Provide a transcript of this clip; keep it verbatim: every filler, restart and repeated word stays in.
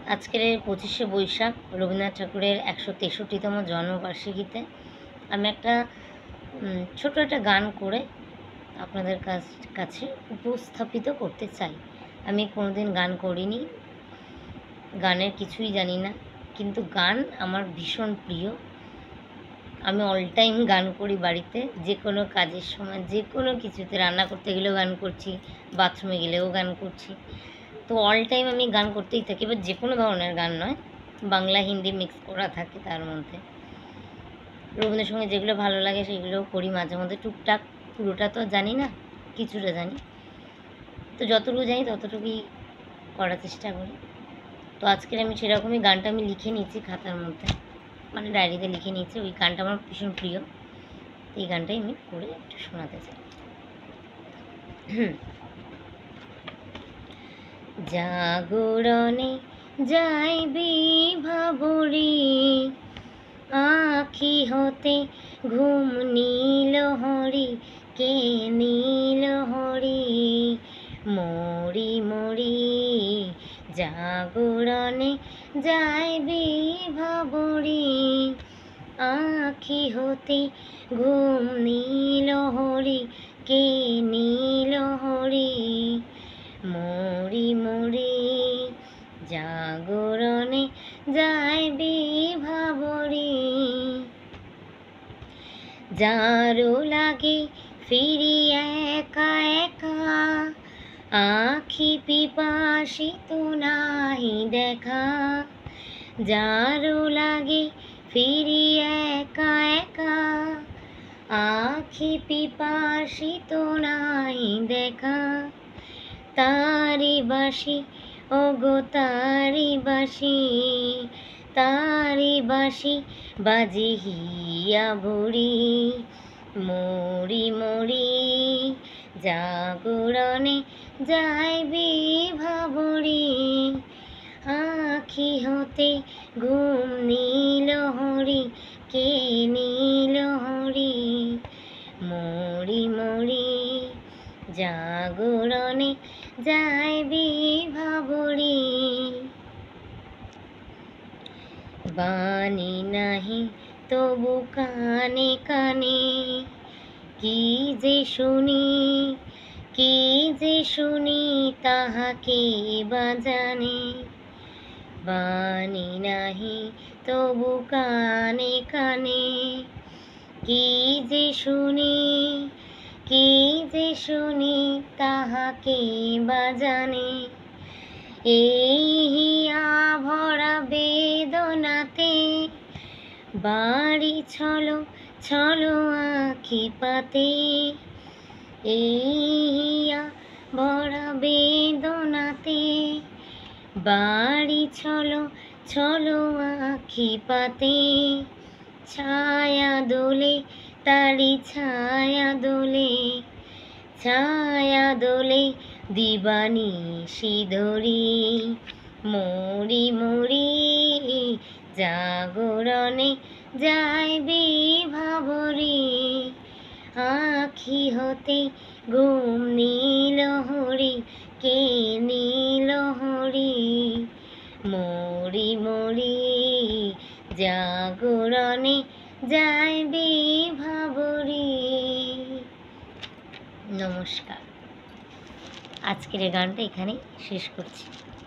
আজকের পঁচিশে বৈশাখ রবীন্দ্রনাথ ঠাকুরের একশো তেষট্টিতম জন্মবার্ষিকীতে আমি একটা ছোট একটা গান করে আপনাদের কাছে উপস্থাপিত করতে চাই। আমি কোনোদিন গান করিনি, গানের কিছুই জানি না, কিন্তু গান আমার ভীষণ প্রিয়। আমি অল টাইম গান করি বাড়িতে, যে কোনো কাজের সময়, যে কোনো কিছুতে, রান্না করতে গেলেও গান করছি, বাথরুমে গেলেও গান করছি। তো অল টাইম আমি গান করতেই থাকি, এবার যে কোনো ধরনের গান নয়, বাংলা হিন্দি মিক্স করা থাকে। তার মধ্যে রবীন্দ্রসঙ্গীত যেগুলো ভালো লাগে সেগুলোও করি মাঝে মধ্যে, টুকটাক। পুরোটা তো জানি না, কিছুটা জানি, তো যতটুকু জানি ততটুকুই করার চেষ্টা করি। তো আজকের আমি সেরকমই গানটা আমি লিখে নিয়েছি খাতার মধ্যে, মানে ডায়েরিতে লিখে নিয়েছি। ওই গানটা আমার ভীষণ প্রিয়, এই গানটাই আমি করে একটু শোনাতে চাই। জাগরণে যাইবি ভাবরি, আখি হতে ঘুম নীল হরি, কে নীল হরি, মরি মরি। জাগরণে যাইবি ভাবরি, আখি হতে ঘুম নীল হরি, কে নীল হরি, মরি মরি। জাগরণে যাইবি ভাবরি, যারো লাগে ফিরি একা একা, আখি পিপাসিত নাহি দেখা। যারো লাগে ফিরি একা একা, আখি পিপাসিত নাহি দেখা। তারি বাসি ওগো তারি বাসি, তারি বাসি বাজে হিয়া ভরি, মরি মরি। জাগরণে যাইবি ভাবরি, আখি হতে ঘুম নীল হরি, কে নীল হরি, মরি মরি। জাগরণে যাইবি ভাবরি, বাণী নাহি তবু কানে কানে, কি যে শুনি কি যে শুনি তাহাকে বা জানে। বাণী নাহি তবু কানে কানে, কি যে শুনি কি যে শুনি তাহাকে বা জানে। এই হিয়া ভরা বেদনাতে, বাড়ি ছলো ছলো আখি পাতে। এই হিয়া ভরা বেদনাতে, বাড়ি ছলো ছলো আখি পাতে। ছায়া দোলে তারি ছায়া দোলে, ছায়া দোলে দিবানিশি ধরি, মরি মরি। জাগরণে যাইবি ভাবরি, আখি হতে ঘুম নীল হরি, কে নীল হরি, মরি মরি। জাগরণে যাইবি ভাবরি। নমস্কার। আজকের এই গানটা এখানেই শেষ করছি।